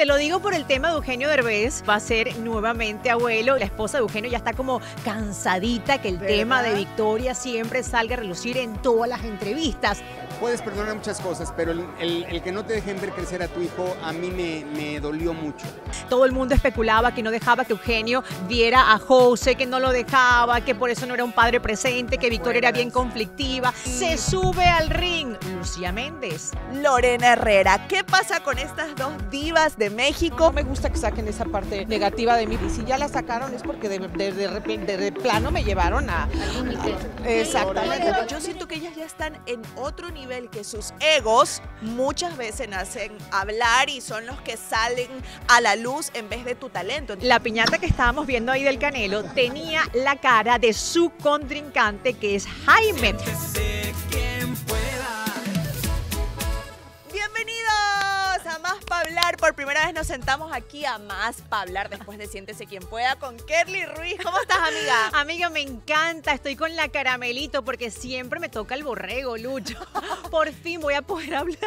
Te lo digo por el tema de Eugenio Derbez, va a ser nuevamente abuelo. La esposa de Eugenio ya está como cansadita que el tema de Victoria siempre salga a relucir en todas las entrevistas. Puedes perdonar muchas cosas, pero el que no te dejen ver crecer a tu hijo, a mí me dolió mucho. Todo el mundo especulaba que no dejaba que Eugenio viera a José, que no lo dejaba, que por eso no era un padre presente, que Victoria era bien conflictiva. Se sube al ring Lucía Méndez. Lorena Herrera. ¿Qué pasa con estas dos divas de México? No me gusta que saquen esa parte negativa de mí. Y si ya la sacaron es porque de plano me llevaron a... Exactamente. Yo siento que ellas ya están en otro nivel, que sus egos muchas veces hacen hablar y son los que salen a la luz en vez de tu talento. La piñata que estábamos viendo ahí del Canelo tenía la cara de su contrincante, que es Jaime. Bienvenidos a Más Pa' Hablar. Por primera vez nos sentamos aquí a Más Pa' Hablar después de Siéntese Quien Pueda con Kerly Ruiz. ¿Cómo estás, amiga? Amiga, me encanta. Estoy con la caramelito porque siempre me toca el borrego, Lucho. Por fin voy a poder hablar.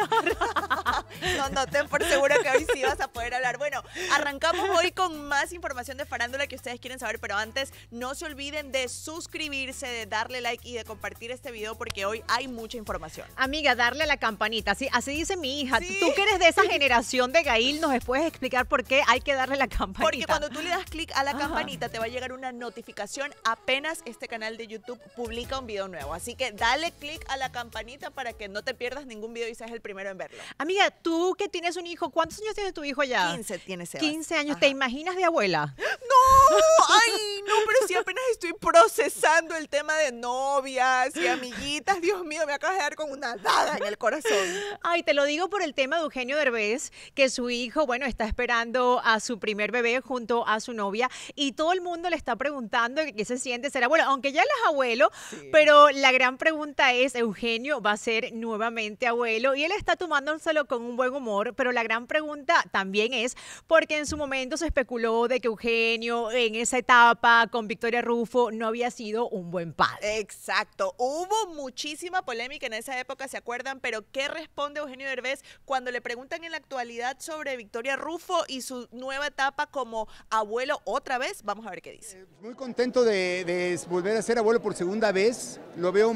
No, ten por seguro que hoy sí vas a poder hablar. Bueno, arrancamos hoy con más información de farándula que ustedes quieren saber, pero antes no se olviden de suscribirse, de darle like y de compartir este video porque hoy hay mucha información. Amiga, darle a la campanita. Así dice mi hija. ¿Sí? Tú que eres de esa generación de Gail, ¿nos puedes explicar por qué hay que darle la campanita? Porque cuando tú le das clic a la campanita te va a llegar una notificación apenas este canal de YouTube publica un video nuevo. Así que dale clic a la campanita para que no te pierdas ningún video y seas el primero en verlo. Amiga, tú que tienes un hijo, ¿cuántos años tiene tu hijo ya? 15 tiene Sebas. 15 años. Ajá. ¿Te imaginas de abuela? ¡No! ¡Ay, no! Pero si apenas estoy procesando el tema de novias y amiguitas. Dios mío, me acabas de dar con una daga en el corazón. Ay, te lo digo por el tema de Eugenio Derbez, que su hijo, bueno, está esperando a su primer bebé junto a su novia y todo el mundo le está preguntando qué se siente ser abuelo, aunque ya él es abuelo, Sí. pero la gran pregunta es, ¿Eugenio va a ser nuevamente abuelo? Y él está tomándoselo con un buen humor, pero la gran pregunta también es, porque en su momento se especuló de que Eugenio en esa etapa con Victoria Rufo no había sido un buen padre. Exacto. Hubo muchísima polémica en esa época, ¿se acuerdan? Pero ¿qué responde Eugenio Derbez cuando le preguntan en la actualidad sobre Victoria Rufo y su nueva etapa como abuelo otra vez? Vamos a ver qué dice. Muy contento de volver a ser abuelo por segunda vez. Lo veo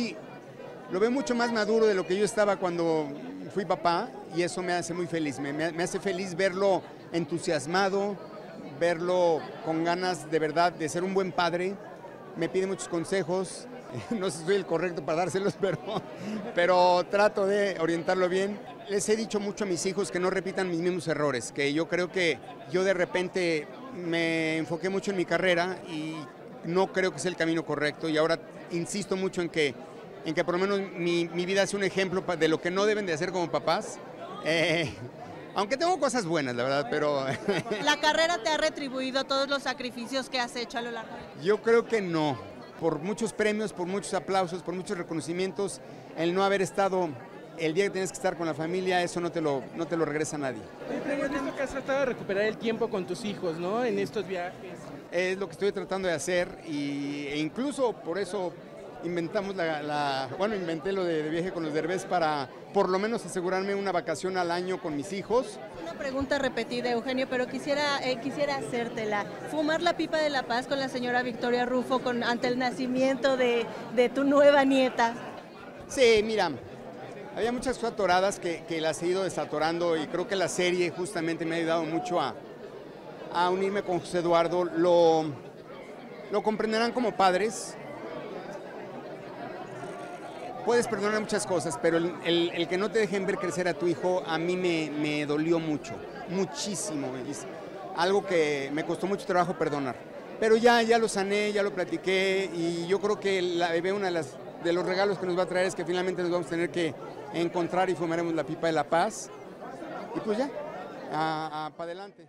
mucho más maduro de lo que yo estaba cuando fui papá y eso me hace muy feliz. Me hace feliz verlo entusiasmado, verlo con ganas de verdad de ser un buen padre. Me pide muchos consejos. No sé si soy el correcto para dárselos, pero trato de orientarlo bien. Les he dicho mucho a mis hijos que no repitan mis mismos errores, que yo creo que yo de repente me enfoqué mucho en mi carrera y no creo que sea el camino correcto y ahora insisto mucho en que por lo menos mi vida sea un ejemplo de lo que no deben de hacer como papás. Aunque tengo cosas buenas, la verdad, pero... ¿La carrera te ha retribuido todos los sacrificios que has hecho a lo largo de... Yo creo que no. Por muchos premios, por muchos aplausos, por muchos reconocimientos, el no haber estado el día que tienes que estar con la familia, eso no te lo regresa a nadie. Pero en esto que has tratado de recuperar el tiempo con tus hijos, ¿no? En estos viajes. Es lo que estoy tratando de hacer e incluso por eso inventamos inventé lo de viaje con los Derbez para por lo menos asegurarme una vacación al año con mis hijos. Una pregunta repetida, Eugenio, pero quisiera hacértela. ¿Fumar la pipa de la paz con la señora Victoria Rufo ante el nacimiento de tu nueva nieta? Sí, mira, había muchas cosas atoradas que las he ido desatorando y creo que la serie justamente me ha ayudado mucho a unirme con José Eduardo. Lo comprenderán como padres. Puedes perdonar muchas cosas, pero el que no te dejen ver crecer a tu hijo, a mí me dolió mucho, muchísimo. Es algo que me costó mucho trabajo perdonar. Pero ya lo sané, ya lo platiqué y yo creo que la bebé, uno de los regalos que nos va a traer es que finalmente nos vamos a tener que encontrar y fumaremos la pipa de la paz. Y pues ya, para adelante.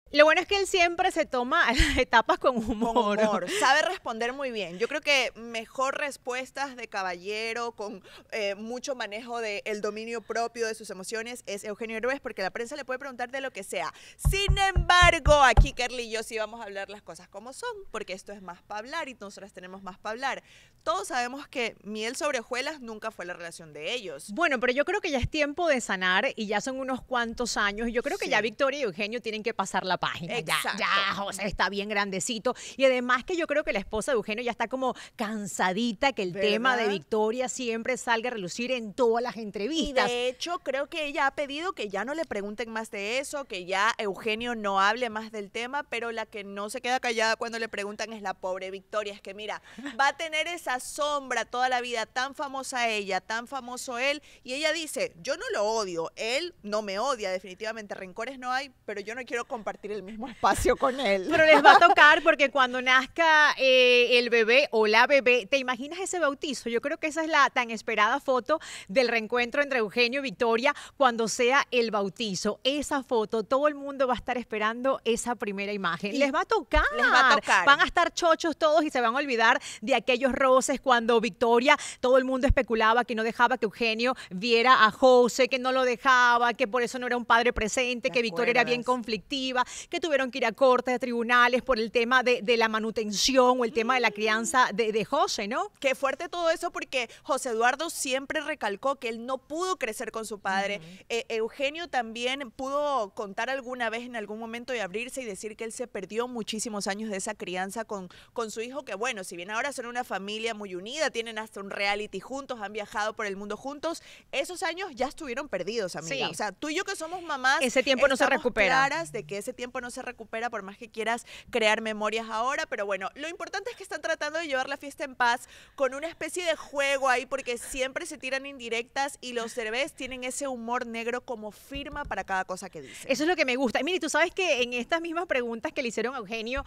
Lo bueno es que él siempre se toma las etapas con humor. Con humor, sabe responder muy bien. Yo creo que mejor respuestas de caballero, con mucho manejo del dominio propio de sus emociones, es Eugenio Derbez, porque la prensa le puede preguntar de lo que sea. Sin embargo, aquí Kerly y yo sí vamos a hablar las cosas como son, porque esto es más para hablar y nosotras tenemos más para hablar. Todos sabemos que miel sobre hojuelas nunca fue la relación de ellos. Bueno, pero yo creo que ya es tiempo de sanar y ya son unos cuantos años. Yo creo que ya Victoria y Eugenio tienen que pasar la página. Exacto. Ya, José está bien grandecito. Y además que yo creo que la esposa de Eugenio ya está como cansadita que el ¿verdad? tema de Victoria siempre salga a relucir en todas las Y entrevistas. de hecho, creo que ella ha pedido que ya no le pregunten más de eso, que ya Eugenio no hable más del tema, pero la que no se queda callada cuando le preguntan es la pobre Victoria. Es que mira, va a tener esa sombra toda la vida, tan famosa ella, tan famoso él, y ella dice, yo no lo odio, él no me odia, definitivamente, rencores no hay, pero yo no quiero compartir el mismo espacio con él. Pero les va a tocar porque cuando nazca el bebé o la bebé, ¿te imaginas ese bautizo? Yo creo que esa es la tan esperada foto del reencuentro entre Eugenio y Victoria cuando sea el bautizo. Esa foto, todo el mundo va a estar esperando esa primera imagen. Les va a tocar. Les va a tocar. Van a estar chochos todos y se van a olvidar de aquellos roces cuando Victoria, todo el mundo especulaba que no dejaba que Eugenio viera a José, que no lo dejaba, que por eso no era un padre presente, que Victoria era bien conflictiva, que tuvieron que ir a cortes, de tribunales por el tema de la manutención o el tema de la crianza de José, ¿no? Qué fuerte todo eso porque José Eduardo siempre recalcó que él no pudo crecer con su padre. Eugenio también pudo contar alguna vez en algún momento y abrirse y decir que él se perdió muchísimos años de esa crianza con su hijo, que bueno, si bien ahora son una familia muy unida, tienen hasta un reality juntos, han viajado por el mundo juntos, esos años ya estuvieron perdidos, amiga. Sí. O sea, tú y yo que somos mamás, Ese tiempo no se estamos recupera. claras de que ese tiempo no se recupera por más que quieras crear memorias ahora, pero bueno, lo importante es que están tratando de llevar la fiesta en paz con una especie de juego ahí porque siempre se tiran indirectas y los Derbez tienen ese humor negro como firma para cada cosa que dicen. Eso es lo que me gusta. Y mire, tú sabes que en estas mismas preguntas que le hicieron a Eugenio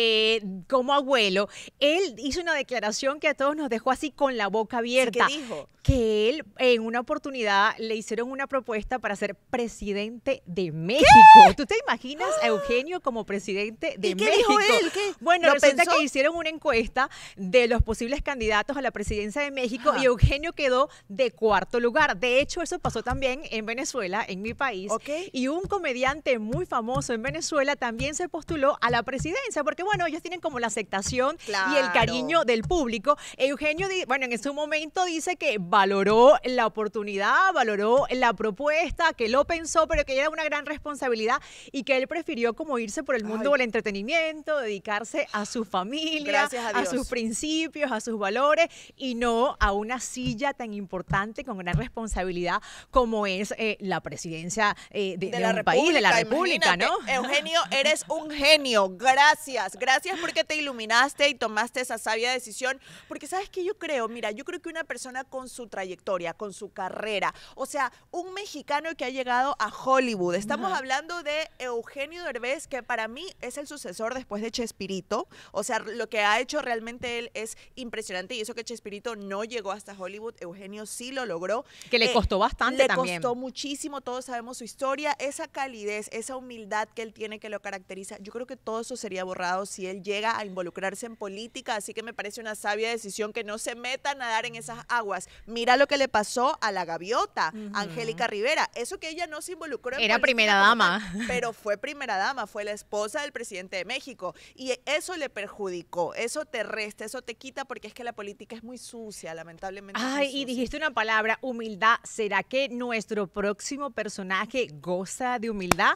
como abuelo, él hizo una declaración que a todos nos dejó así con la boca abierta. ¿Qué dijo? Que él en una oportunidad le hicieron una propuesta para ser presidente de México. ¿Tú te imaginas a Eugenio como presidente de ¿Y qué México? dijo él? ¿Qué? Bueno, ¿Lo resulta pensó? que hicieron una encuesta de los posibles candidatos a la presidencia de México Ajá. y Eugenio quedó de cuarto lugar. De hecho, eso pasó también en Venezuela, en mi país. Ok. Y un comediante muy famoso en Venezuela también se postuló a la presidencia, porque bueno, ellos tienen como la aceptación y el Claro. cariño del público. Eugenio, bueno, en su momento dice que valoró la oportunidad, valoró la propuesta, que lo pensó, pero que era una gran responsabilidad y que él prefirió como irse por el mundo del entretenimiento, dedicarse a su familia, Gracias a Dios. sus principios, a sus valores y no a una silla tan importante con gran responsabilidad como es la presidencia de un país, de la República, ¿no? imagínate. Eugenio, eres un genio. Gracias. Gracias porque te iluminaste y tomaste esa sabia decisión. Porque ¿sabes qué yo creo? Mira, yo creo que una persona con su trayectoria, con su carrera, o sea, un mexicano que ha llegado a Hollywood. Estamos hablando de Eugenio Derbez, que para mí es el sucesor después de Chespirito. O sea, lo que ha hecho realmente él es impresionante. Y eso que Chespirito no llegó hasta Hollywood, Eugenio sí lo logró. Que le costó bastante también. Le costó muchísimo, todos sabemos su historia, esa calidez, esa humildad que él tiene que lo caracteriza. Yo creo que todo eso sería borrado si él llega a involucrarse en política, así que me parece una sabia decisión que no se meta a nadar en esas aguas. Mira lo que le pasó a la gaviota, Angélica Rivera. Eso que ella no se involucró en Era política primera como dama. tal, pero fue primera dama, fue la esposa del presidente de México. Y eso le perjudicó, eso te resta, eso te quita, porque es que la política es muy sucia, lamentablemente. es muy Ay, y sucia. dijiste una palabra, humildad. ¿Será que nuestro próximo personaje goza de humildad?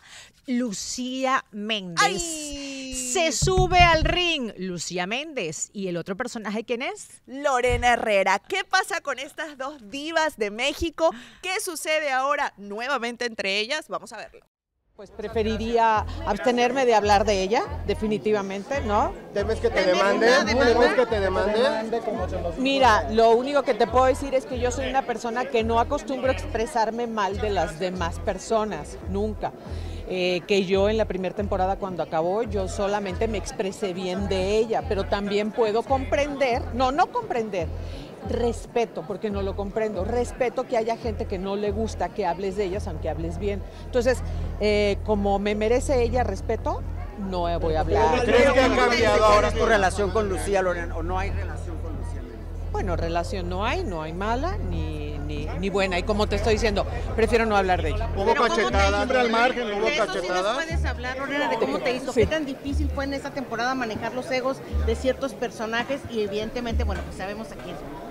Lucía Méndez. ¡Ay! Se sube al ring Lucía Méndez. ¿Y el otro personaje quién es? Lorena Herrera. ¿Qué pasa con estas dos divas de México? ¿Qué sucede ahora nuevamente entre ellas? Vamos a verlo. Pues preferiría abstenerme de hablar de ella, definitivamente, ¿no? ¿Temes que te demande? ¿Temes que te demande? Mira, lo único que te puedo decir es que yo soy una persona que no acostumbro a expresarme mal de las demás personas, nunca. Que yo en la primera temporada cuando acabó, yo solamente me expresé bien de ella, pero también puedo comprender, no comprender, respeto, porque no lo comprendo, respeto que haya gente que no le gusta que hables de ellas, aunque hables bien. Entonces, como me merece ella respeto, no voy a hablar. ¿Crees que ha cambiado ahora tu relación con Lucía, Lorena, o no hay relación con Lucía Méndez? Bueno, relación no hay mala ni buena. Y como te estoy diciendo, prefiero no hablar de ella. ¿Hubo cachetadas? Siempre al margen, ¿hubo De eso sí nos cachetadas? puedes hablar, Lorena, de cómo te hizo, Sí. qué tan difícil fue en esta temporada manejar los egos de ciertos personajes y evidentemente, bueno, pues sabemos a quién son.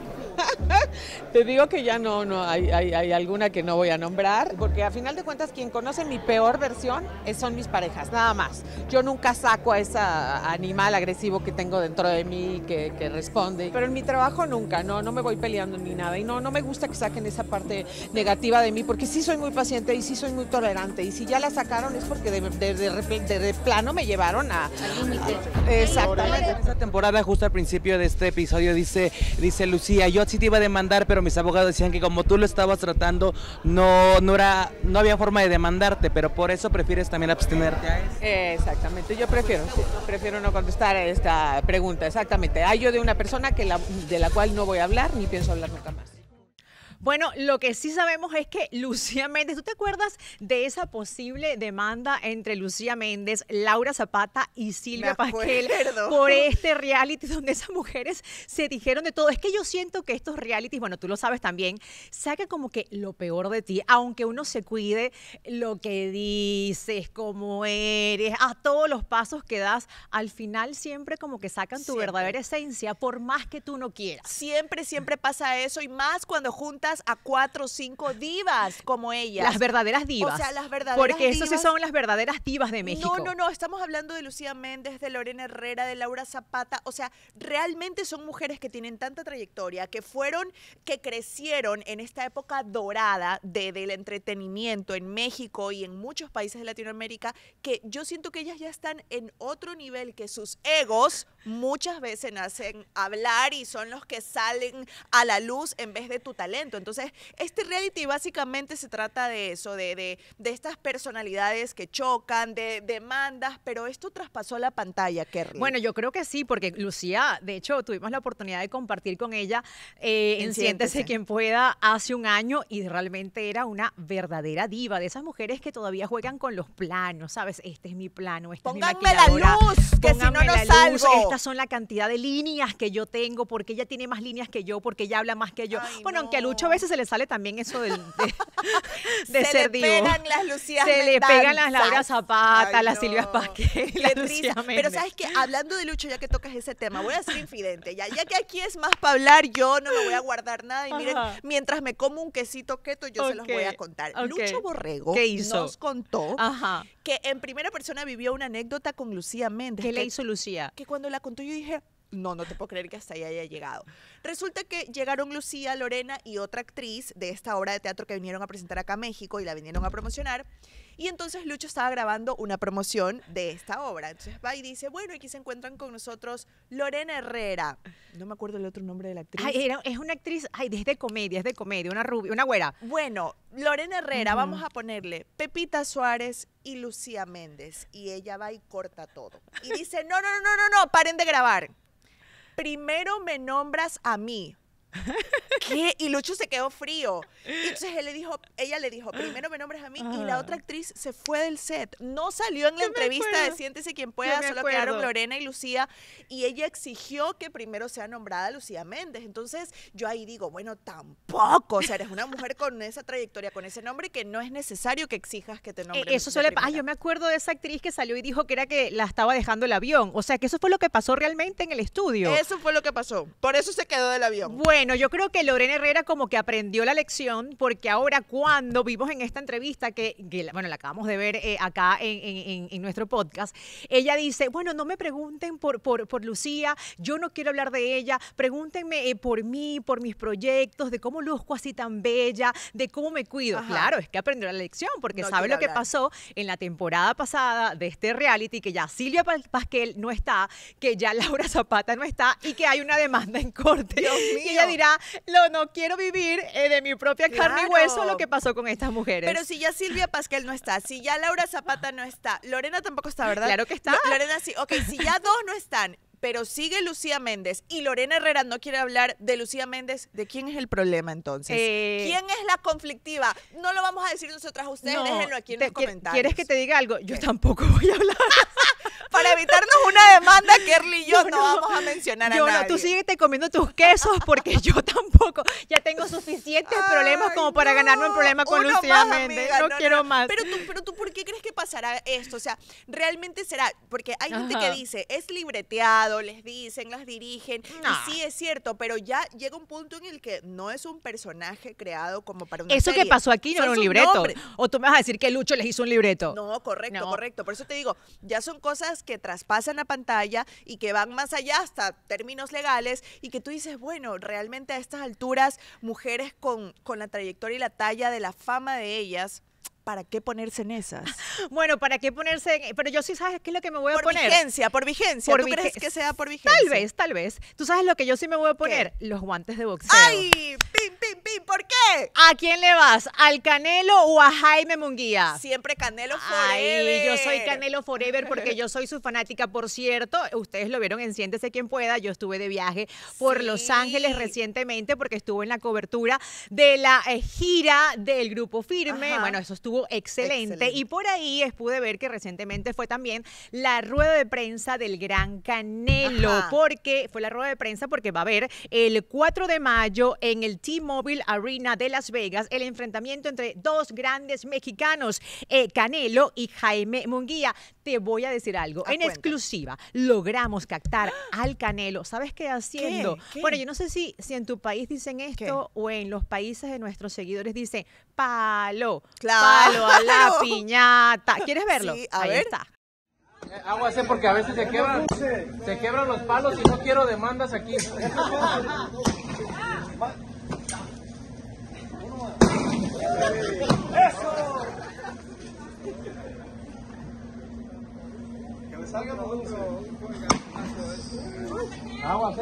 Te digo que ya no hay alguna que no voy a nombrar, porque a final de cuentas quien conoce mi peor versión son mis parejas, nada más. Yo nunca saco a ese animal agresivo que tengo dentro de mí que responde, pero en mi trabajo nunca, no me voy peleando ni nada, y no me gusta que saquen esa parte negativa de mí, porque sí soy muy paciente y sí soy muy tolerante, y si ya la sacaron es porque de plano me llevaron a... Al límite. Exactamente. En esta temporada, justo al principio de este episodio, dice Lucía, yo sí te iba a demandar, pero mis abogados decían que como tú lo estabas tratando, no había forma de demandarte, pero por eso prefieres también abstenerte a eso. Exactamente, yo prefiero no contestar a esta pregunta, exactamente. Hay yo de una persona de la cual no voy a hablar ni pienso hablar nunca más. Bueno, lo que sí sabemos es que Lucía Méndez, ¿tú te acuerdas de esa posible demanda entre Lucía Méndez, Laura Zapata y Silvia Pasquel por este reality donde esas mujeres se dijeron de todo? Es que yo siento que estos realities, bueno, tú lo sabes también, sacan como que lo peor de ti, aunque uno se cuide lo que dices, cómo eres, a todos los pasos que das, al final siempre como que sacan tu verdadera esencia, por más que tú no quieras. Siempre pasa eso, y más cuando juntas a 4 o 5 divas como ellas. Las verdaderas divas. O sea, las verdaderas Porque divas. eso sí son las verdaderas divas de México. No, estamos hablando de Lucía Méndez, de Lorena Herrera, de Laura Zapata. O sea, realmente son mujeres que tienen tanta trayectoria, que crecieron en esta época dorada del entretenimiento en México y en muchos países de Latinoamérica, que yo siento que ellas ya están en otro nivel, que sus egos muchas veces hacen hablar y son los que salen a la luz en vez de tu talento. Entonces, este reality básicamente se trata de eso, de estas personalidades que chocan, de demandas, pero esto traspasó la pantalla, Kerry. Bueno, yo creo que sí, porque Lucía, de hecho, tuvimos la oportunidad de compartir con ella en Siéntese Quien Pueda hace un año, y realmente era una verdadera diva, de esas mujeres que todavía juegan con los planos, ¿sabes? Este es mi plano, esta es mi Pónganme maquilladora. la luz, que si no, Pónganme no la luz, salgo. estas son la cantidad de líneas que yo tengo, porque ella tiene más líneas que yo, porque ella habla más que yo. Ay, bueno, no. aunque a Lucho a veces se le sale también eso de se ser le divo. pegan las Lucías Se le pegan las Mendanzas. Laura Zapata, Ay, las no. Silvia Pasquel, Qué las risa. Lucía Méndez. Pero sabes que hablando de Lucho, ya que tocas ese tema, voy a ser infidente. Ya que aquí es más para hablar, yo no me voy a guardar nada. Y miren, Ajá. mientras me como un quesito keto, yo se los voy a Ok, contar. ok. Lucho Borrego ¿Qué hizo? nos contó Ajá. que en primera persona vivió una anécdota con Lucía Méndez. ¿Qué le que- hizo Lucía? Que cuando la contó yo dije, no te puedo creer que hasta ahí haya llegado. Resulta que llegaron Lucía, Lorena y otra actriz de esta obra de teatro que vinieron a presentar acá a México y la vinieron a promocionar. Y entonces Lucho estaba grabando una promoción de esta obra. Entonces va y dice, bueno, aquí se encuentran con nosotros Lorena Herrera. No me acuerdo el otro nombre de la actriz. Ay, es una actriz, es de comedia, una rubia, una güera. Bueno, Lorena Herrera, Ujú. vamos a ponerle Pepita Suárez y Lucía Méndez. Y ella va y corta todo. Y dice, no, paren de grabar. Primero me nombras a mí. ¿Qué? Y Lucho se quedó frío. Y entonces ella le dijo, primero me nombras a mí, y la otra actriz se fue del set. No salió en la Yo me entrevista de acuerdo. Siéntese Quien Yo Pueda, me solo acuerdo. quedaron Lorena y Lucía, y ella exigió que primero sea nombrada Lucía Méndez. Entonces yo ahí digo, bueno, tampoco, o sea, eres una mujer con esa trayectoria, con ese nombre, que no es necesario que exijas que te nombren. Eso de suele pasar. primera. Yo me acuerdo de esa actriz que salió y dijo que era que la estaba dejando el avión. O sea, que eso fue lo que pasó realmente en el estudio. Eso fue lo que pasó. Por eso se quedó del avión. Bueno, yo creo que Lorena Herrera como que aprendió la lección, porque ahora cuando vimos en esta entrevista bueno, la acabamos de ver acá en nuestro podcast, ella dice, bueno, no me pregunten por Lucía, yo no quiero hablar de ella, pregúntenme por mí, por mis proyectos, de cómo luzco así tan bella, de cómo me cuido. Ajá. Claro, es que aprendió la lección, porque No sabe quiere lo que hablar. pasó en la temporada pasada de este reality, que ya Silvia Pasquel no está, que ya Laura Zapata no está y que hay una demanda en corte. Dios Y mío. ella dirá, no quiero vivir de mi propia carne y Claro. hueso lo que pasó con estas mujeres. Pero si ya Silvia Pasquel no está, si ya Laura Zapata no está, Lorena tampoco está, ¿verdad? Claro que está. Lorena sí. Ok, si ya dos no están, pero sigue Lucía Méndez y Lorena Herrera no quiere hablar de Lucía Méndez, ¿de quién es el problema entonces? ¿Quién es la conflictiva? No lo vamos a decir nosotras a ustedes, No, déjenlo aquí en los comentarios. ¿Quieres que te diga algo? Yo tampoco voy a hablar. para evitarnos una demanda, Kerly y yo no vamos a mencionar a Yo nadie. no, tú síguete comiendo tus quesos porque yo tampoco. Ya tengo suficientes problemas como para ganarme un problema con Uno Lucía más, Méndez. amiga, No quiero más. Pero tú, ¿por qué crees que pasará esto? O sea, realmente será, porque hay gente que Ajá. dice, es libreteado, les dicen, las dirigen, No. y sí es cierto, pero ya llega un punto en el que no es un personaje creado como para una Eso serie. que pasó aquí no Son era un sus libreto. nombres. O tú me vas a decir que Lucho les hizo un libreto. No, correcto, No. correcto. Por eso te digo, ya son cosas que traspasan la pantalla y que van más allá hasta términos legales y que tú dices, bueno, realmente a estas alturas, mujeres con la trayectoria y la talla de la fama de ellas, ¿para qué ponerse en esas? Bueno, ¿para qué ponerse? Pero yo sí, ¿sabes qué es lo que me voy a Por poner? vigencia, por vigencia. Por ¿Tú crees vige- que sea por vigencia? Tal vez, tal vez. ¿Tú sabes lo que yo sí me voy a poner? Los guantes de boxeo. ¡Ay! ¡Pim, pim, pim! ¿Por qué? ¿A quién le vas? ¿Al Canelo o a Jaime Munguía? Siempre Canelo Ay, forever. yo soy Canelo Forever porque yo soy su fanática. Por cierto, ustedes lo vieron en Siéntese Quien Pueda. Yo estuve de viaje por Sí. Los Ángeles recientemente porque estuve en la cobertura de la gira del Grupo Firme. Ajá. Bueno, eso estuvo excelente. Excelente. Y por ahí pude ver que recientemente fue también la rueda de prensa del Gran Canelo. Ajá. Porque fue la rueda de prensa porque va a haber el 4 de mayo en el T-Mobile Arena de Las Vegas el enfrentamiento entre dos grandes mexicanos, Canelo y Jaime Munguía. Te voy a decir algo. En Cuéntame. exclusiva, logramos captar al Canelo. ¿Sabes qué haciendo? ¿Qué? Bueno, yo no sé si en tu país dicen esto o en los países de nuestros seguidores dicen palo, Claro. palo a la piñata. ¿Quieres verlo? Sí, a Ahí ver. está. Aguas, porque a veces se quebran los palos y no quiero demandas aquí. Aguas,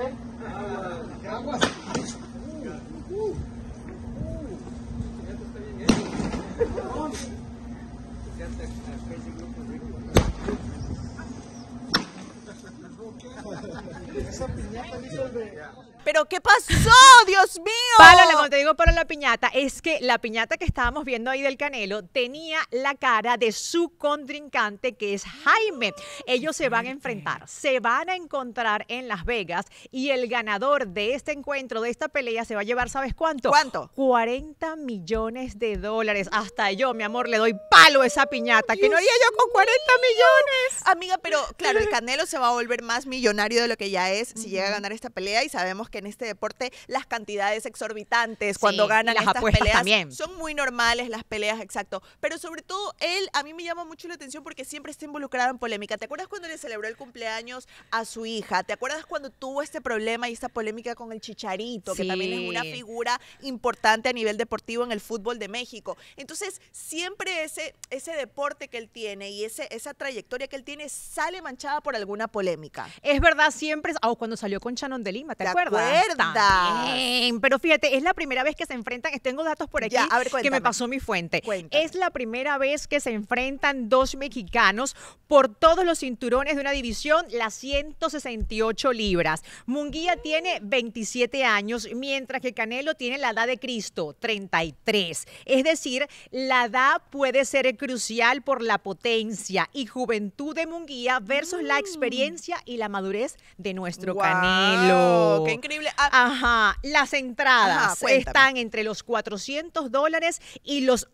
¿Pero qué pasó? ¡Dios mío! Pálala, cuando te digo para la piñata, es que la piñata que estábamos viendo ahí del Canelo tenía la cara de su contrincante, que es Jaime. Ellos se van a enfrentar, se van a encontrar en Las Vegas y el ganador de este encuentro, de esta pelea, se va a llevar, ¿sabes cuánto? ¿Cuánto? 40 millones de dólares. Hasta yo, mi amor, le doy palo a esa piñata. ¿Qué no haría yo con 40 millones? Amiga, pero claro, el Canelo se va a volver más millonario de lo que ya es si llega a ganar esta pelea y sabemos que en este deporte las cantidades exorbitantes cuando Sí, ganan y las estas apuestas peleas también. son muy normales, las peleas, exacto. Pero sobre todo él, a mí me llama mucho la atención porque siempre está involucrado en polémica. ¿Te acuerdas cuando le celebró el cumpleaños a su hija? ¿Te acuerdas cuando tuvo este problema y esta polémica con el Chicharito, que también es una Sí. figura importante a nivel deportivo en el fútbol de México? Entonces, siempre ese deporte que él tiene y esa trayectoria que él tiene sale manchada por alguna polémica. Es verdad, siempre, cuando salió con Shannon de Lima, ¿te ¿Te acuerdas? acuerdas? También. Pero fíjate, es la primera vez que se enfrentan, tengo datos por aquí Ya, a ver, que me cuéntame. pasó mi fuente. Cuéntame. Es la primera vez que se enfrentan dos mexicanos por todos los cinturones de una división, las 168 libras. Munguía tiene 27 años, mientras que Canelo tiene la edad de Cristo, 33. Es decir, la edad puede ser crucial por la potencia y juventud de Munguía versus la experiencia y la madurez de nuestro ¡Guau! Canelo. ¡Qué increíble! Ajá, las entradas Ajá, cuéntame. están entre los $400 y los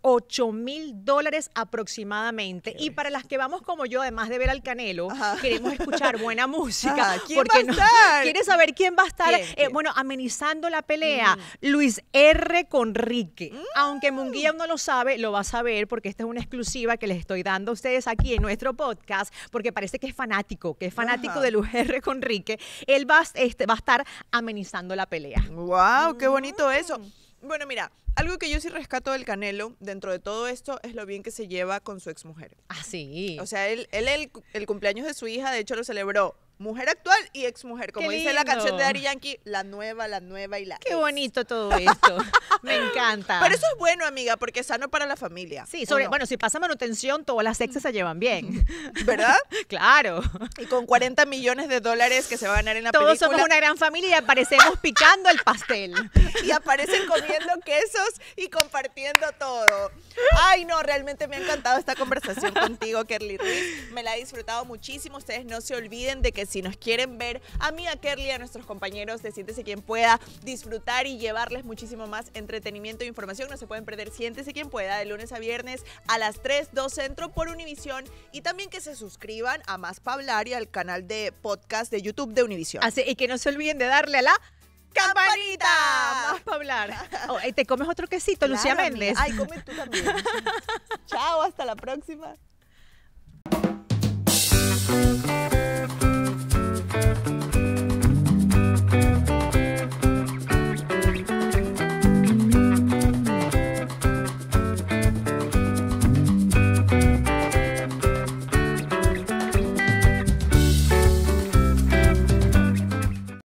$8,000 aproximadamente. Y para las que vamos como yo, además de ver al Canelo, Ajá. queremos escuchar buena música. Ajá, ¿quién va a estar? ¿Quieres saber quién va a estar? ¿Quién? Bueno, amenizando la pelea, Luis R. Conrique. Aunque Munguía no lo sabe, lo va a saber porque esta es una exclusiva que les estoy dando a ustedes aquí en nuestro podcast, porque parece que es fanático Ajá. de Luis R. Conrique. Él va a estar amenizando la pelea. ¡Wow! ¡Qué bonito eso! Bueno, mira, algo que yo sí rescato del Canelo dentro de todo esto es lo bien que se lleva con su exmujer. Ah, sí. O sea, él el cumpleaños de su hija, de hecho, lo celebró mujer actual y exmujer. Como Qué dice la canción de lindo. Daddy Yankee, la nueva y la Qué ex. bonito todo esto. Me encanta. Pero eso es bueno, amiga, porque es sano para la familia. Sí, ¿o no? bueno, si pasa manutención, todas las exes se llevan bien. ¿Verdad? Claro. Y con 40 millones de dólares que se va a ganar en la Todos película. somos una gran familia y aparecemos picando el pastel. Y aparecen comiendo quesos y compartiendo todo. Ay, no, realmente me ha encantado esta conversación contigo, Kerly Ruiz. Me la he disfrutado muchísimo. Ustedes no se olviden de que si nos quieren ver a mí, a Kerly, a nuestros compañeros de Siéntese Quien Pueda, disfrutar y llevarles muchísimo más entretenimiento e información, no se pueden perder Siéntese Quien Pueda de lunes a viernes a las 3, 2 centro por Univisión, y también que se suscriban a Más Pa' Hablar y al canal de podcast de YouTube de Univisión. Así, y que no se olviden de darle a la ¡Campanita! Más para hablar. Oh, ¿te comes otro quesito, Lucía Claro, amiga. Méndez? Ay, come tú también. Chao, hasta la próxima.